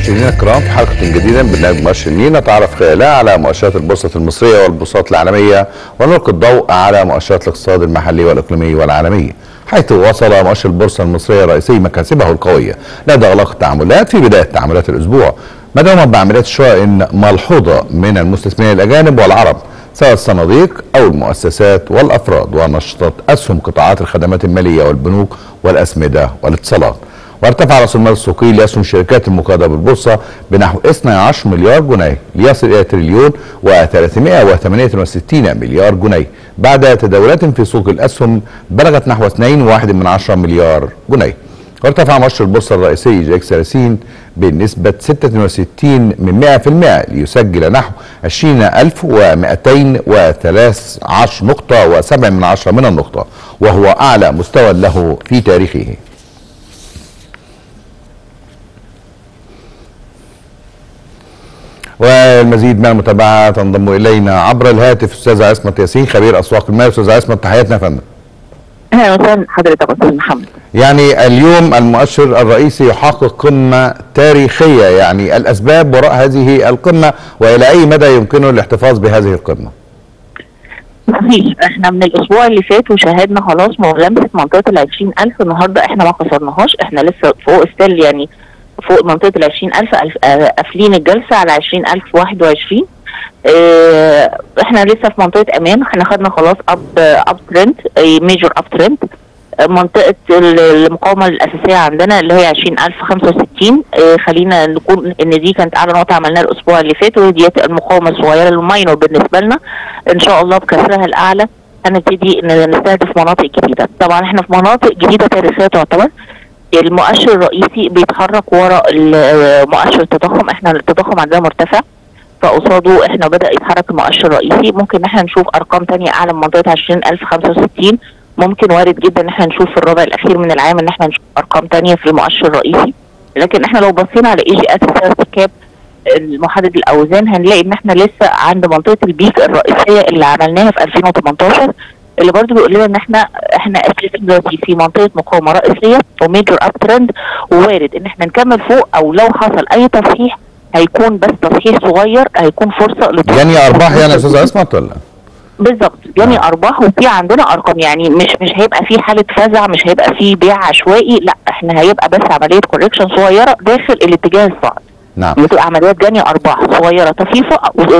مشاهدينا الكرام، في حلقة جديدة من برنامج مؤشر مينا نتعرف خلالها على مؤشرات البورصة المصرية والبورصات العالمية، ونلقي الضوء على مؤشرات الاقتصاد المحلي والإقليمي والعالمي، حيث وصل مؤشر البورصة المصرية الرئيسي مكاسبه القوية لدى إغلاق التعاملات في بداية تعاملات الأسبوع، مدعوما بعمليات شراء ملحوظة من المستثمرين الأجانب والعرب سواء الصناديق أو المؤسسات والأفراد، ونشطت أسهم قطاعات الخدمات المالية والبنوك والأسمدة والاتصالات. وارتفع رأس المال السوقي لأسهم الشركات المقيدة بالبورصة بنحو 12 مليار جنيه ليصل إلى تريليون و368 مليار جنيه بعد تداولات في سوق الأسهم بلغت نحو 2.1 مليار جنيه. وارتفع مؤشر البورصة الرئيسي جي اكس 30 بنسبة 66% ليسجل نحو 20,213 نقطة و7 من النقطة، وهو أعلى مستوى له في تاريخه. والمزيد من المتابعة تنضم إلينا عبر الهاتف أستاذة عصمت ياسين خبير أسواق المال. أستاذة عصمت، تحياتنا يا فندم. اهلا وسهلا حضرتك استاذ محمد. يعني اليوم المؤشر الرئيسي يحقق قمة تاريخية، يعني الأسباب وراء هذه القمة وإلى أي مدى يمكنه الاحتفاظ بهذه القمة؟ مفيش، احنا من الأسبوع اللي فات وشاهدنا خلاص ملامسة منطقة 20,000. النهارده احنا ما كسرناهاش، احنا لسه فوق ستيل، يعني فوق منطقة 20,000، قافلين الجلسة على 20,021. احنا لسه في منطقة امان، احنا خدنا خلاص اب ترند، ميجور اب ترند. منطقة المقاومة الأساسية عندنا اللي هي 20,065. خلينا نقول إن دي كانت أعلى نقطة عملناها الأسبوع اللي فات، ودي المقاومة الصغيرة الماينور بالنسبة لنا. إن شاء الله بكسرها الأعلى هنبتدي نستهدف مناطق جديدة. طبعا احنا في مناطق جديدة تاريخية تعتبر. المؤشر الرئيسي بيتحرك وراء مؤشر التضخم، احنا التضخم عندنا مرتفع، فقصاده احنا بدأ يتحرك المؤشر الرئيسي. ممكن احنا نشوف ارقام تانية اعلى من منطقة 20,065. ممكن وارد جدا ان احنا نشوف في الربع الاخير من العام ان احنا نشوف ارقام تانية في المؤشر الرئيسي. لكن احنا لو بصينا على EGS كاب المحدد الاوزان هنلاقي ان احنا لسه عند منطقة البيك الرئيسية اللي عملناها في 2018، اللي برضه بيقول لنا ان احنا اساسا دلوقتي في منطقة مقاومة رئيسية وميجور اب ترند، ووارد ان احنا نكمل فوق، او لو حصل اي تصحيح هيكون بس تصحيح صغير، هيكون فرصة يعني ارباح يعني يا استاذ عصمت ولا؟ بالظبط، يعني ارباح، وفي عندنا ارقام، يعني مش هيبقى في حاله فزع، مش هيبقى في بيع عشوائي، لا احنا هيبقى بس عمليه كوركشن صغيره داخل الاتجاه الصاعد. نعم. بتبقى عمليات جني ارباح صغيره طفيفه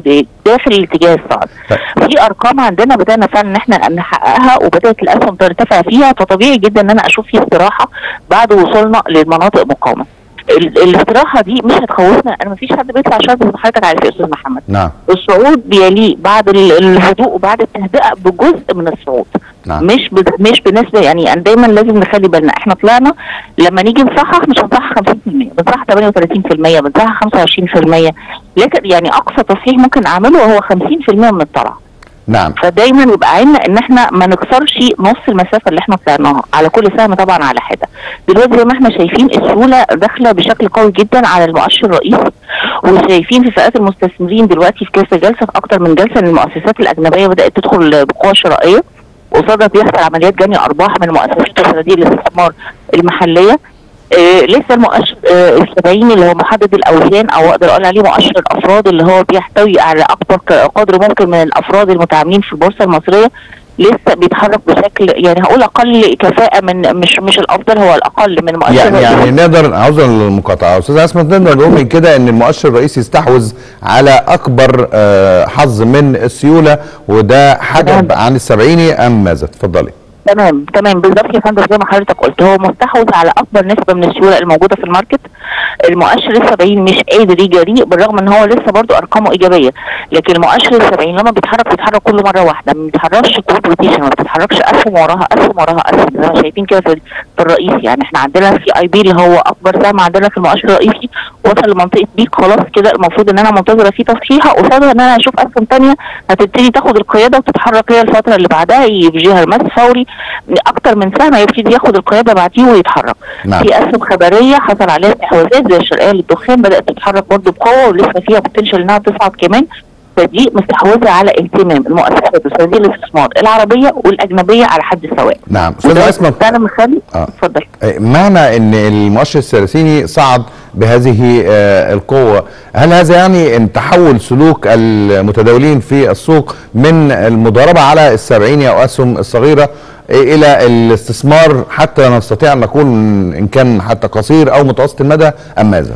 داخل الاتجاه الصاعد. في ارقام عندنا بدانا فعلا ان احنا نحققها وبدات الاسهم ترتفع فيها، فطبيعي جدا ان انا اشوف في استراحه بعد وصولنا للمناطق مقاومه. الاستراحه دي مش هتخوفنا، انا مفيش حد بيطلع شرط حضرتك عارف يا استاذ محمد. نعم. الصعود بيليه بعد الهدوء وبعد التهدئه بجزء من الصعود. نعم. مش بنسبه، يعني دايما لازم نخلي بالنا، احنا طلعنا لما نيجي نصحح مش هنصحح 50%، بنصحح 38%، بنصحح 25%، لكن يعني اقصى تصحيح ممكن اعمله وهو 50% من الطلعه. نعم. فدايما يبقى عندنا ان احنا ما نكسرش نص المسافه اللي احنا طلعناها على كل سهم طبعا على حده. دلوقتي زي ما احنا شايفين السيوله داخله بشكل قوي جدا على المؤشر الرئيسي، وشايفين في فئات المستثمرين دلوقتي في كذا جلسه، في اكتر من جلسه، ان المؤسسات الاجنبيه بدات تدخل بقوه شرائيه، وقصادها بيحصل عمليات جني ارباح من مؤسسات وصناديق الاستثمار المحليه. لسه المؤشر السبعيني اللي هو محدد الاوزان، او اقدر اقول عليه مؤشر الافراد، اللي هو بيحتوي على اكبر قدر ممكن من الافراد المتعاملين في البورصه المصريه، لسه بيتحرك بشكل، يعني هقول اقل كفاءه من مش الافضل، هو الاقل من مؤشر. يعني نقدر، عذرا للمقاطعه استاذ عصمت، نقدر نقول من كده ان المؤشر الرئيسي استحوذ على اكبر حظ من السيوله، وده حجب عن السبعيني ام ماذا؟ اتفضلي. تمام بالظبط يا فندم، زي ما حضرتك قلت، هو مستحوذ على اكبر نسبه من السيوله الموجوده في الماركت. المؤشر السبعين مش قادر يجري بالرغم ان هو لسه برضو ارقامه ايجابيه، لكن المؤشر السبعين لما بيتحرك كل مره واحده، ما بيتحركش كود روتيشن، ما بيتحركش اسهم وراها اسهم زي ما شايفين كده في الرئيسي. يعني احنا عندنا في اي بي اللي هو اكبر سهم عندنا في المؤشر الرئيسي وصل لمنطقه بيك، خلاص كده المفروض ان انا منتظره فيه تصحيحه، قصادها ان انا اشوف اسهم ثانيه هتبتدي تاخد القياده وتتحرك هي الفتره اللي بعدها، يجيها المس فوري اكتر من سهم يبتدي ياخد القياده بعديه ويتحرك. نعم. في اسهم خبريه حصل عليها استحواذات زي الشرقيه للدخان، بدات تتحرك برضه بقوه ولسه فيها بوتنشال انها تصعد كمان، فدي مستحوذه على اهتمام المؤسسات وصناديق الاستثمار العربيه والاجنبيه على حد سواء. نعم. استاذ عصمت، انا مخلي اتفضل. معنى ان المؤشر الثلاثيني صعد بهذه القوة. هل هذا يعني ان تحول سلوك المتداولين في السوق من المضاربة على السبعيني او اسهم الصغيرة الى الاستثمار حتى نستطيع ان نقول ان كان حتى قصير او متوسط المدى ام ماذا؟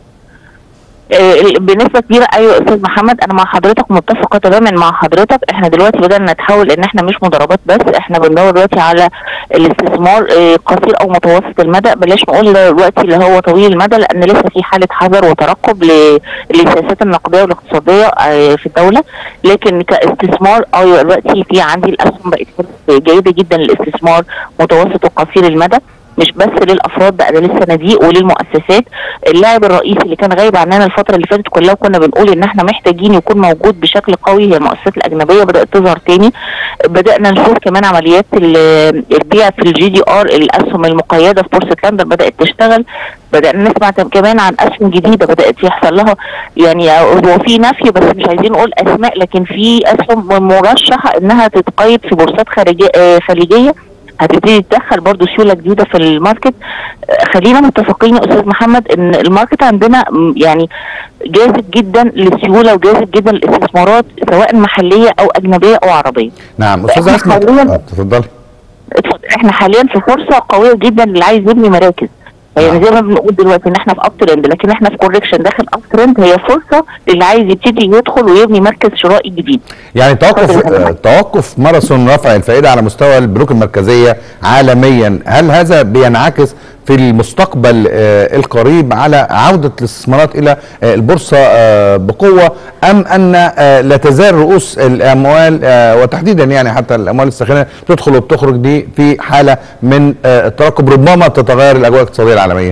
بنسبه كبيره ايوه يا استاذ محمد، انا مع حضرتك متفقه تماما مع حضرتك. احنا دلوقتي بدانا نتحول ان احنا مش مضاربات بس، احنا بندور دلوقتي على الاستثمار قصير او متوسط المدى، بلاش نقول دلوقتي اللي هو طويل المدى، لان لسه في حاله حذر وترقب للسياسات النقديه والاقتصاديه في الدوله. لكن كاستثمار ايوه دلوقتي في عندي الاسهم بقت جيده جدا للاستثمار متوسط وقصير المدى، مش بس للافراد، بقى ده للصناديق وللمؤسسات. اللاعب الرئيسي اللي كان غايب عننا الفتره اللي فاتت كلها وكنا بنقول ان احنا محتاجين يكون موجود بشكل قوي هي المؤسسات الاجنبيه، بدات تظهر تاني. بدانا نشوف كمان عمليات البيع في الجي دي ار، الاسهم المقيده في بورصه لندن بدات تشتغل. بدانا نسمع كمان عن اسهم جديده بدات يحصل لها، يعني هو في نفي بس مش عايزين نقول اسماء، لكن في اسهم مرشحه انها تتقيد في بورصات خليجيه هتبتدي تدخل برضو سيوله جديده في الماركت. خلينا متفقين يا استاذ محمد ان الماركت عندنا يعني جاذب جدا للسيوله وجاذب جدا للاستثمارات سواء محليه او اجنبيه او عربيه. نعم استاذ اسماء اتفضلي. احنا حاليا في فرصه قويه جدا اللي عايز يبني مراكز، يعني زي ما بنقول دلوقتي ان احنا في اب ترند، لكن احنا في كوركشن داخل اب ترند. هي فرصه اللي عايز يبتدي يدخل ويبني مركز شرائي جديد. يعني توقف ماراثون رفع الفائده على مستوى البنوك المركزيه عالميا، هل هذا بينعكس في المستقبل القريب على عودة الاستثمارات إلى البورصة بقوة، أم أن لا تزال رؤوس الأموال وتحديدا يعني حتى الأموال الساخنة تدخل وبتخرج دي في حالة من الترقب، ربما تتغير الأجواء الاقتصادية العالمية؟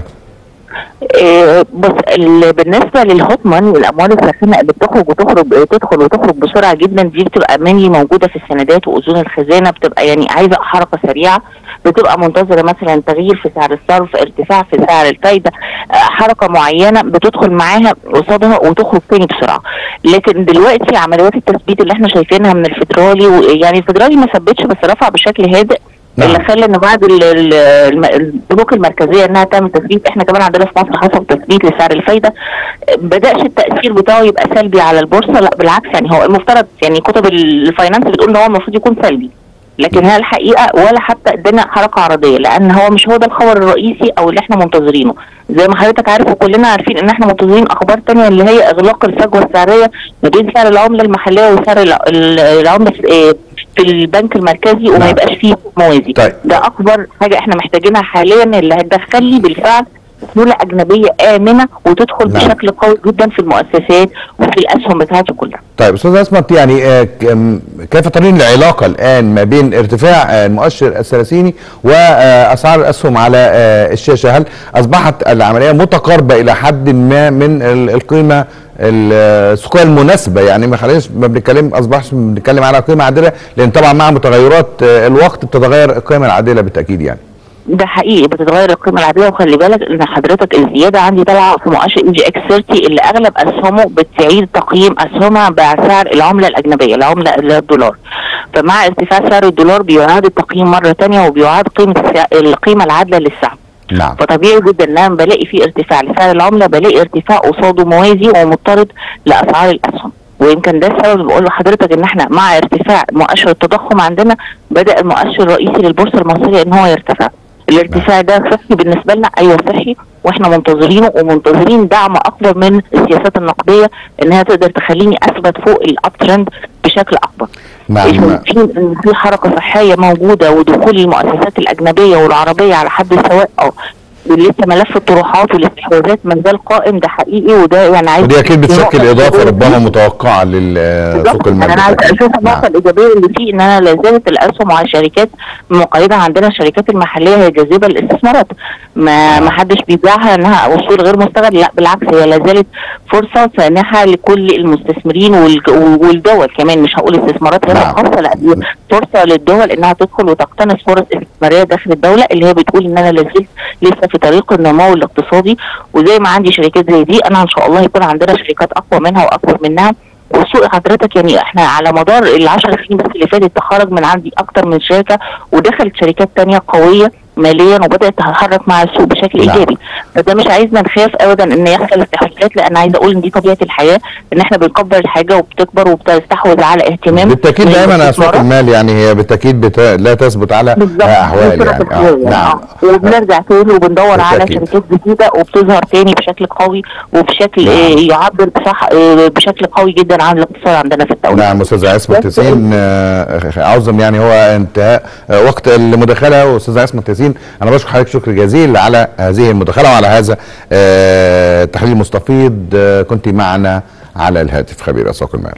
بص، بالنسبه للهوت ماني والاموال الساخنه اللي تدخل وتخرج بسرعه جدا، دي بتبقى ماني موجوده في السندات واذون الخزانه، بتبقى يعني عايزه حركه سريعه، بتبقى منتظره مثلا تغيير في سعر الصرف، ارتفاع في سعر الفايده، حركه معينه بتدخل معاها قصادها وتخرج تاني بسرعه. لكن دلوقتي عمليات التثبيت اللي احنا شايفينها من الفيدرالي، يعني الفيدرالي ما ثبتش بس رفع بشكل هادئ. نعم. اللي خلى ان بعد البنوك المركزيه انها تعمل تثبيت، احنا كمان عندنا في مصر حصل تثبيت لسعر الفايده، بداش التاثير بتاعه يبقى سلبي على البورصه، لا بالعكس، يعني هو المفترض يعني كتب الفاينانس بتقول ان هو المفروض يكون سلبي، لكن هي الحقيقه ولا حتى ادانا حركه عرضيه، لان هو مش هو ده الخبر الرئيسي او اللي احنا منتظرينه. زي ما حضرتك عارف وكلنا عارفين ان احنا منتظرين اخبار ثانيه اللي هي اغلاق الفجوه السعريه ما بين سعر العمله المحليه وسعر العمله في البنك المركزي، وما يبقاش فيه موازي. طيب. ده اكبر حاجه احنا محتاجينها حاليا، اللي هتدخل لي بالفعل سيوله اجنبيه امنه وتدخل بشكل قوي جدا في المؤسسات وفي الاسهم بتاعتي كلها. طيب استاذ اسمت، يعني كيف ترين العلاقه الان ما بين ارتفاع المؤشر الثلاثيني واسعار الاسهم على الشاشه؟ هل اصبحت العمليه متقاربه الى حد ما من القيمه السوقيه المناسبه؟ يعني ما خليناش اصبحش بنتكلم على قيمه عادله، لان طبعا مع متغيرات الوقت بتتغير القيمه العادله بالتاكيد. يعني ده حقيقي بتتغير القيمه العاديه، وخلي بالك ان حضرتك الزياده عندي طالعه في مؤشر EGX30 اللي اغلب اسهمه بتعيد تقييم اسهمها بسعر العمله الاجنبيه، العمله الدولار. فمع ارتفاع سعر الدولار بيعاد التقييم مره ثانيه وبيعاد القيمه العادله للسهم. نعم. فطبيعي جدا ان انا بلاقي في ارتفاع لسعر العمله، بلاقي ارتفاع قصاده موازي ومضطرد لاسعار الاسهم. ويمكن ده السبب اللي بقول لحضرتك ان احنا مع ارتفاع مؤشر التضخم عندنا بدا المؤشر الرئيسي للبورصه المصريه ان هو يرتفع. الارتفاع ده صحي بالنسبه لنا، ايوه صحي، واحنا منتظرينه ومنتظرين دعم اكبر من السياسات النقديه انها تقدر تخليني اثبت فوق الاب ترند بشكل اكبر. في حركه صحيه موجوده ودخول المؤسسات الاجنبيه والعربيه على حد سواء، لسه ملف الطروحات والاستحواذات ما زال قائم، ده حقيقي، وده يعني عايز ودي اكيد بتشكل اضافه ربما متوقعه للسوق المالي. انا عايز اشوف النقطه الايجابيه اللي فيه ان انا لا زالت الاسهم على الشركات مقيده عندنا، الشركات المحليه هي جاذبه للاستثمارات، ما حدش بيبيعها انها اصول غير مستغل، لا بالعكس هي لا زالت فرصه سانحه لكل المستثمرين والدول كمان، مش هقول استثمارات غير خاصه، لا دي فرصه للدول انها تدخل وتقتنص فرص استثماريه داخل الدوله اللي هي بتقول ان انا لا زلت لسه في طريق النمو الاقتصادي. وزي ما عندي شركات زي دي انا ان شاء الله يكون عندنا شركات اقوى منها واكبر منها. والسوق حضرتك يعني احنا على مدار ال10 سنين بس اللي فاتت تخرج من عندي اكتر من شركه ودخلت شركات ثانيه قويه ماليا وبدات تتحرك مع السوق بشكل ايجابي. فده مش عايزنا نخاف ابدا ان يحصل استحواذات، لان عايزه اقول ان دي طبيعه الحياه، ان احنا بنكبر الحاجه وبتكبر وبتستحوذ على اهتمام. بالتاكيد دايما اسواق المال يعني هي بالتاكيد لا تثبت على احوال يعني. نعم. وبنرجع تاني وبندور على شركات جديده وبتظهر تاني بشكل قوي وبشكل يعبر بشكل قوي جدا عن الاقتصاد عندنا في الدوله. نعم استاذه عصمت ياسين، اعظم يعني هو انتهاء وقت المداخله. استاذه عصمت ياسين انا بشكر حضرتك شكر جزيل على هذه المداخله وعلى هذا التحليل المستفيض. كنت معنا على الهاتف خبير اسواق المال.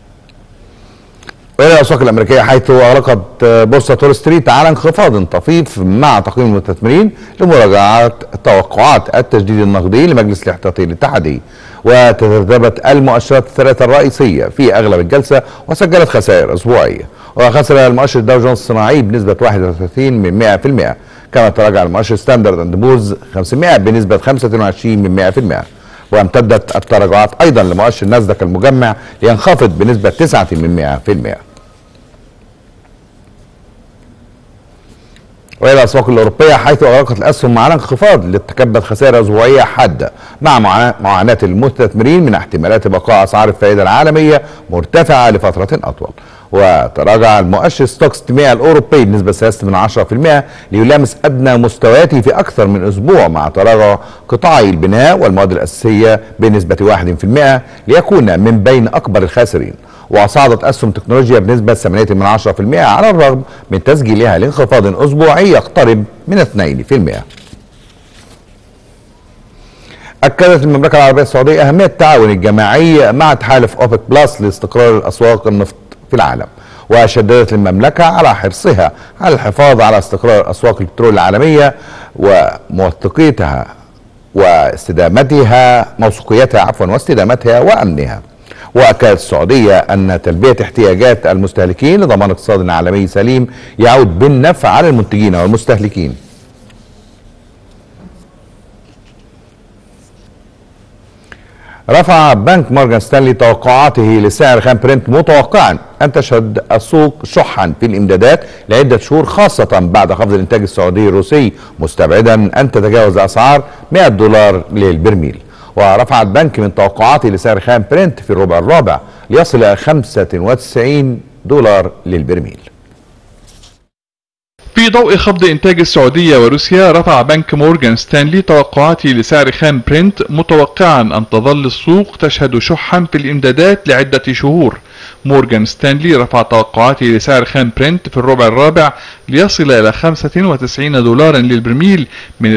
والى الاسواق الامريكيه حيث اغلقت بورصه وول ستريت على انخفاض طفيف مع تقييم المستثمرين لمراجعه توقعات التجديد النقدي لمجلس الاحتياطي الاتحادي. وتذبذبت المؤشرات الثلاثه الرئيسيه في اغلب الجلسه وسجلت خسائر اسبوعيه. وخسر المؤشر داو جونز الصناعي بنسبه 31%، كما تراجع المؤشر ستاندرد اند بورز 500 بنسبه 25%. وامتدت التراجعات ايضا لمؤشر ناسداك المجمع لينخفض بنسبه 9%. والى الاسواق الاوروبيه حيث اغلقت الاسهم على انخفاض لتكبد خسائر اسبوعيه حاده مع معاناه المستثمرين من احتمالات بقاء اسعار الفائده العالميه مرتفعه لفتره اطول. وتراجع المؤشر ستوكس 100 الاوروبي بنسبه 3% ليلامس ادنى مستوياته في اكثر من اسبوع مع تراجع قطاعي البناء والمواد الاساسيه بنسبه 1% ليكون من بين اكبر الخاسرين. وصعدت اسهم تكنولوجيا بنسبه 8% على الرغم من تسجيلها لانخفاض اسبوعي يقترب من 2%. أكدت المملكة العربية السعودية أهمية التعاون الجماعي مع تحالف أوبك بلس لاستقرار أسواق النفط في العالم. وشددت المملكة على حرصها على الحفاظ على استقرار أسواق البترول العالمية وموثوقيتها موثوقيتها واستدامتها وأمنها. وأكدت السعودية أن تلبية احتياجات المستهلكين لضمان اقتصاد عالمي سليم يعود بالنفع على المنتجين والمستهلكين. رفع بنك مورغان ستانلي توقعاته لسعر خام برنت متوقعا أن تشهد السوق شحا في الإمدادات لعدة شهور خاصة بعد خفض الإنتاج السعودي الروسي مستبعدا أن تتجاوز أسعار $100 للبرميل. ورفع البنك من توقعاته لسعر خام برنت في الربع الرابع ليصل إلى $95 للبرميل. في ضوء خفض إنتاج السعودية وروسيا رفع بنك مورغان ستانلي توقعاته لسعر خام برنت متوقعا أن تظل السوق تشهد شحا في الإمدادات لعدة شهور. مورغان ستانلي رفع توقعاته لسعر خام برنت في الربع الرابع ليصل إلى $95 للبرميل من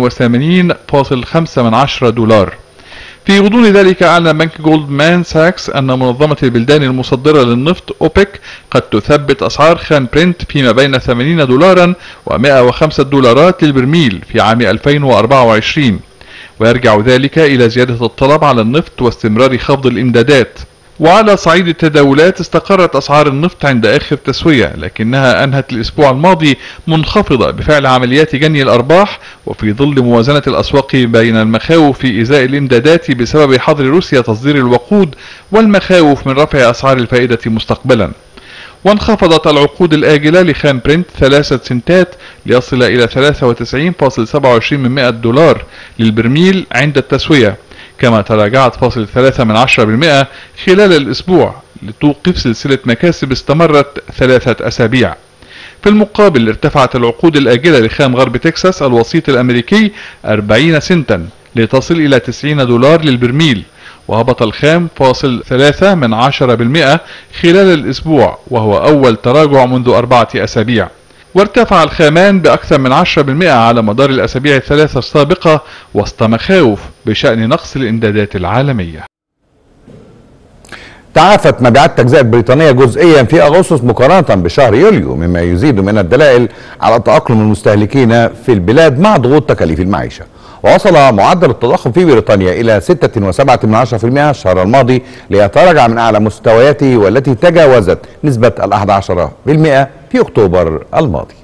$82.5. في غضون ذلك أعلن بنك جولدمان ساكس أن منظمة البلدان المصدرة للنفط أوبك قد تثبت أسعار خام برنت فيما بين $80 و$105 للبرميل في عام 2024، ويرجع ذلك إلى زيادة الطلب على النفط واستمرار خفض الإمدادات. وعلى صعيد التداولات استقرت أسعار النفط عند آخر تسوية، لكنها أنهت الأسبوع الماضي منخفضة بفعل عمليات جني الأرباح وفي ظل موازنة الأسواق بين المخاوف في إزاء الإمدادات بسبب حظر روسيا تصدير الوقود والمخاوف من رفع أسعار الفائدة مستقبلا. وانخفضت العقود الآجلة لخام برنت 3 سنتات ليصل إلى $93.27 للبرميل عند التسوية، كما تراجعت 0.3% خلال الأسبوع لتوقف سلسلة مكاسب استمرت 3 أسابيع. في المقابل ارتفعت العقود الآجلة لخام غرب تكساس الوسيط الأمريكي 40 سنتا لتصل إلى $90 للبرميل، وهبط الخام 0.3% خلال الأسبوع وهو أول تراجع منذ 4 أسابيع. وارتفع الخامان بأكثر من 10% على مدار الأسابيع الثلاثة السابقة وسط مخاوف بشأن نقص الإمدادات العالمية. تعافت مبيعات التجزئة البريطانية جزئيا في أغسطس مقارنة بشهر يوليو، مما يزيد من الدلائل على تأقلم المستهلكين في البلاد مع ضغوط تكاليف المعيشة. ووصل معدل التضخم في بريطانيا إلى 6.7% الشهر الماضي ليتراجع من أعلى مستوياته والتي تجاوزت نسبة 11% في أكتوبر الماضي.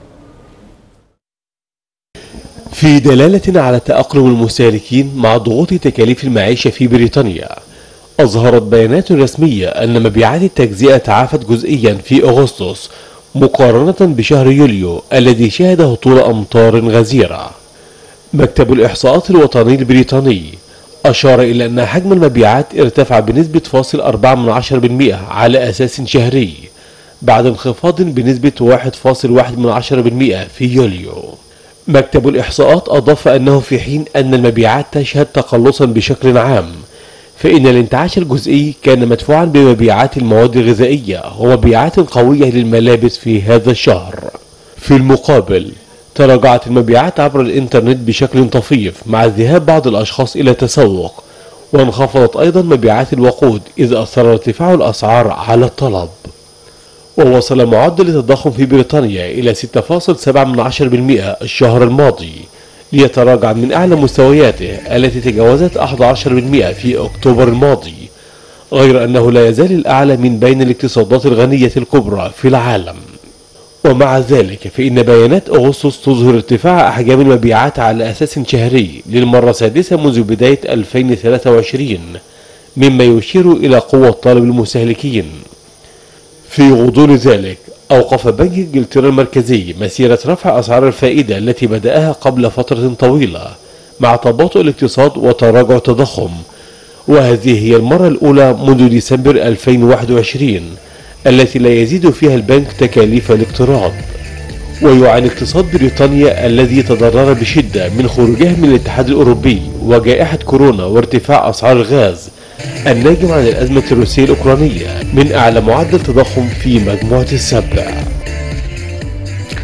في دلالة على تأقلم المستهلكين مع ضغوط تكاليف المعيشة في بريطانيا، أظهرت بيانات رسمية أن مبيعات التجزئة تعافت جزئيا في أغسطس مقارنة بشهر يوليو الذي شهد هطول أمطار غزيرة. مكتب الإحصاءات الوطني البريطاني أشار إلى أن حجم المبيعات ارتفع بنسبة 0.4% على أساس شهري بعد انخفاض بنسبة 1.1% في يوليو. مكتب الإحصاءات أضاف أنه في حين أن المبيعات تشهد تقلصا بشكل عام، فإن الانتعاش الجزئي كان مدفوعا بمبيعات المواد الغذائية ومبيعات قوية للملابس في هذا الشهر. في المقابل تراجعت المبيعات عبر الإنترنت بشكل طفيف مع ذهاب بعض الأشخاص إلى التسوق، وانخفضت أيضا مبيعات الوقود إذ أثر ارتفاع الأسعار على الطلب. ووصل معدل التضخم في بريطانيا إلى 6.7% الشهر الماضي، ليتراجع من أعلى مستوياته التي تجاوزت 11% في أكتوبر الماضي، غير أنه لا يزال الأعلى من بين الاقتصادات الغنية الكبرى في العالم. ومع ذلك فإن بيانات أغسطس تظهر ارتفاع أحجام المبيعات على أساس شهري للمرة السادسة منذ بداية 2023، مما يشير إلى قوة طلب المستهلكين. في غضون ذلك أوقف بنك إنجلترا المركزي مسيرة رفع أسعار الفائدة التي بدأها قبل فترة طويلة مع تباطؤ الاقتصاد وتراجع التضخم، وهذه هي المرة الأولى منذ ديسمبر 2021 التي لا يزيد فيها البنك تكاليف الاقتراض. ويعاني اقتصاد بريطانيا الذي تضرر بشدة من خروجها من الاتحاد الأوروبي وجائحة كورونا وارتفاع أسعار الغاز الناجم عن الأزمة الروسية الأوكرانية من أعلى معدل تضخم في مجموعة السبع.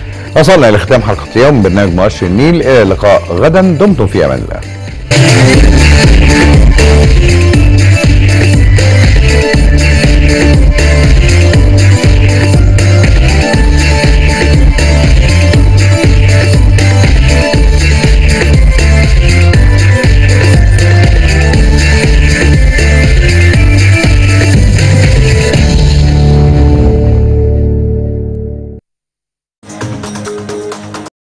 وصلنا إلى ختام حلقة اليوم من برنامج مؤشر النيل. إلى اللقاء غدا، دمتم في أمان الله.